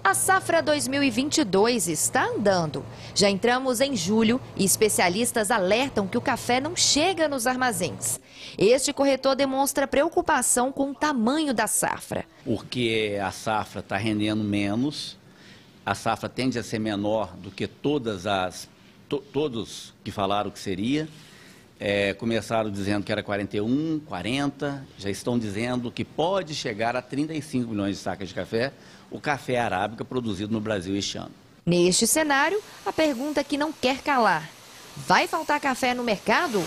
A safra 2022 está andando. Já entramos em julho e especialistas alertam que o café não chega nos armazéns. Este corretor demonstra preocupação com o tamanho da safra. Porque a safra está rendendo menos, a safra tende a ser menor do que todos que falaram que seria. Começaram dizendo que era 41, 40, já estão dizendo que pode chegar a 35 milhões de sacas de café, o café arábica produzido no Brasil este ano. Neste cenário, a pergunta que não quer calar: vai faltar café no mercado?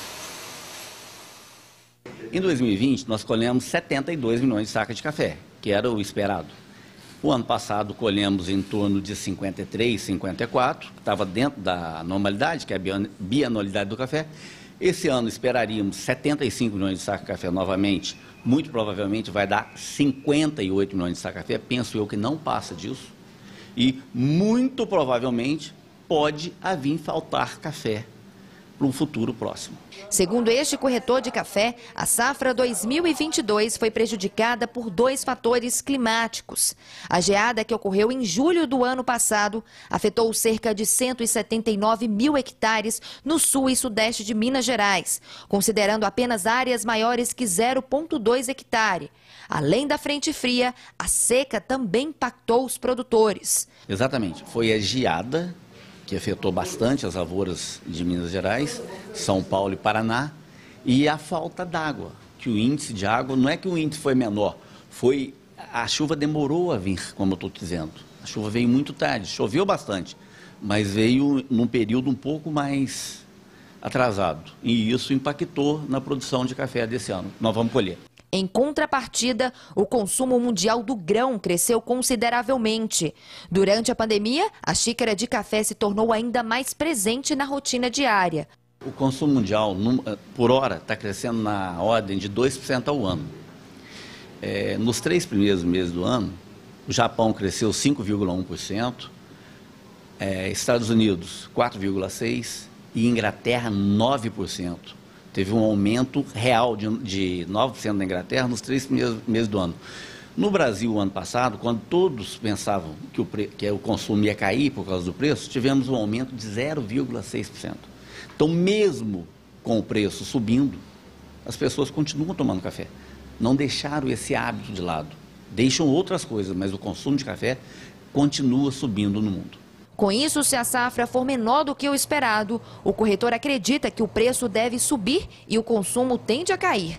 Em 2020, nós colhemos 72 milhões de sacas de café, que era o esperado. O ano passado, colhemos em torno de 53, 54, que estava dentro da normalidade, que é a bianualidade do café. Esse ano esperaríamos 75 milhões de sacas de café novamente. Muito provavelmente vai dar 58 milhões de sacas de café. Penso eu que não passa disso. E muito provavelmente pode vir faltar café para um futuro próximo. Segundo este corretor de café, a safra 2022 foi prejudicada por dois fatores climáticos. A geada que ocorreu em julho do ano passado afetou cerca de 179 mil hectares no sul e sudeste de Minas Gerais, considerando apenas áreas maiores que 0,2 hectare. Além da frente fria, a seca também impactou os produtores. Exatamente, foi a geada que afetou bastante as lavouras de Minas Gerais, São Paulo e Paraná, e a falta d'água, que o índice de água, não é que o índice foi menor, a chuva demorou a vir, como eu estou dizendo. A chuva veio muito tarde, choveu bastante, mas veio num período um pouco mais atrasado, e isso impactou na produção de café desse ano. Nós vamos colher. Em contrapartida, o consumo mundial do grão cresceu consideravelmente. Durante a pandemia, a xícara de café se tornou ainda mais presente na rotina diária. O consumo mundial, por hora, está crescendo na ordem de 2% ao ano. Nos 3 primeiros meses do ano, o Japão cresceu 5,1%, Estados Unidos 4,6% e Inglaterra 9%. Teve um aumento real de 9% na Inglaterra nos 3 primeiros meses do ano. No Brasil, o ano passado, quando todos pensavam que o consumo ia cair por causa do preço, tivemos um aumento de 0,6%. Então, mesmo com o preço subindo, as pessoas continuam tomando café. Não deixaram esse hábito de lado. Deixam outras coisas, mas o consumo de café continua subindo no mundo. Com isso, se a safra for menor do que o esperado, o corretor acredita que o preço deve subir e o consumo tende a cair.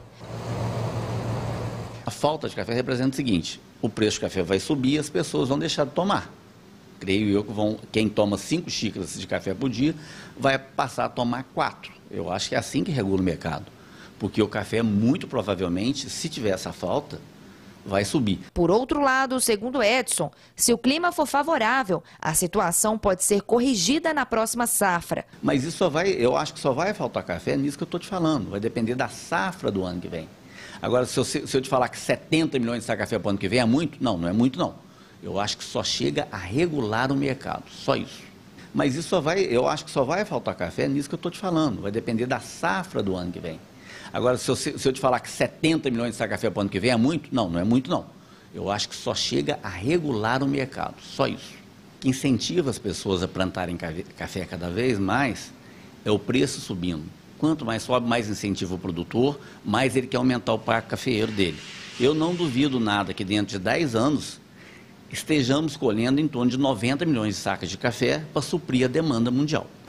A falta de café representa o seguinte: o preço do café vai subir e as pessoas vão deixar de tomar. Creio eu que quem toma 5 xícaras de café por dia vai passar a tomar 4. Eu acho que é assim que regula o mercado. Porque o café, muito provavelmente, se tiver essa falta, vai subir. Por outro lado, segundo Edson, se o clima for favorável, a situação pode ser corrigida na próxima safra. Mas isso eu acho que só vai faltar café nisso que eu estou te falando. Vai depender da safra do ano que vem. Agora, se eu te falar que 70 milhões de sacas de café para o ano que vem é muito? Não, não é muito não. Eu acho que só chega a regular o mercado, só isso. Mas eu acho que só vai faltar café nisso que eu estou te falando. Vai depender da safra do ano que vem. Agora, se eu te falar que 70 milhões de sacas de café para o ano que vem é muito? Não, não é muito não. Eu acho que só chega a regular o mercado, só isso. O que incentiva as pessoas a plantarem café cada vez mais é o preço subindo. Quanto mais sobe, mais incentiva o produtor, mais ele quer aumentar o parque cafeeiro dele. Eu não duvido nada que dentro de 10 anos estejamos colhendo em torno de 90 milhões de sacas de café para suprir a demanda mundial.